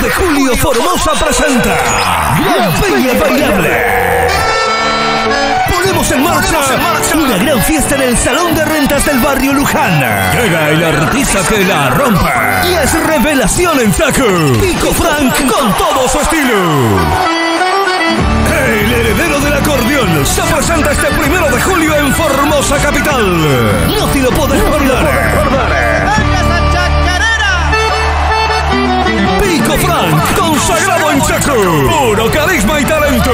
de julio Formosa presenta Gran Peña Bailable. Ponemos en marcha una gran fiesta en el Salón de Rentas del barrio Luján. Llega el artista que la rompe y es revelación en saco. Pico Frank con todo su estilo. El heredero del acordeón se presenta este 1 de julio en Formosa capital. No te lo podés perder. Pico Frank, consagrado en Chaco, puro carisma y talento.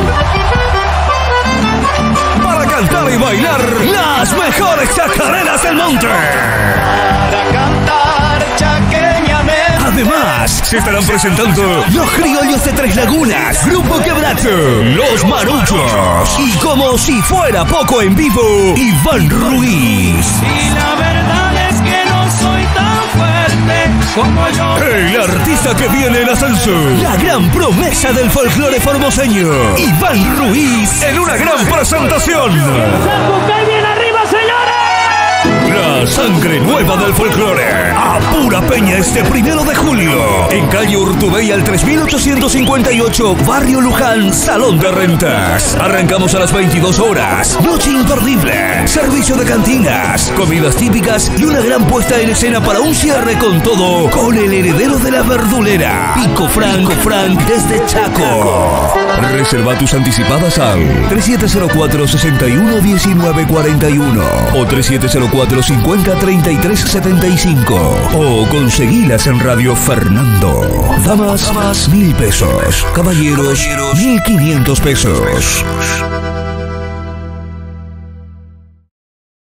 Para cantar y bailar las mejores chacareras del monte. Para cantar chaqueñamente. Además, se estarán presentando los criollos de Tres Lagunas, Grupo Quebracho, los Maruchos y como si fuera poco en vivo, Iván Ruiz. Y la verdad es que no soy tan fuerte como yo. El artista que viene en ascenso, la gran promesa del folclore formoseño, Iván Ruiz, en una gran presentación. ¡Bien arriba, señores! La sangre nueva del folclore, a pura peña este 1 de julio, en calle Urtubey al 3858, barrio Luján, Salón de Rentas. Arrancamos a las 22 horas, noche imperdible, servicio de cantinas, comidas típicas y una gran puesta en escena para un cierre con todo, con el heredero de la verdulera, Pico Frank desde Chaco. Reserva tus anticipadas al 3704-611941 o 3704-503375 o conseguilas en Radio Fernando. Damas, 1.000 pesos. Caballeros, 1.500 pesos.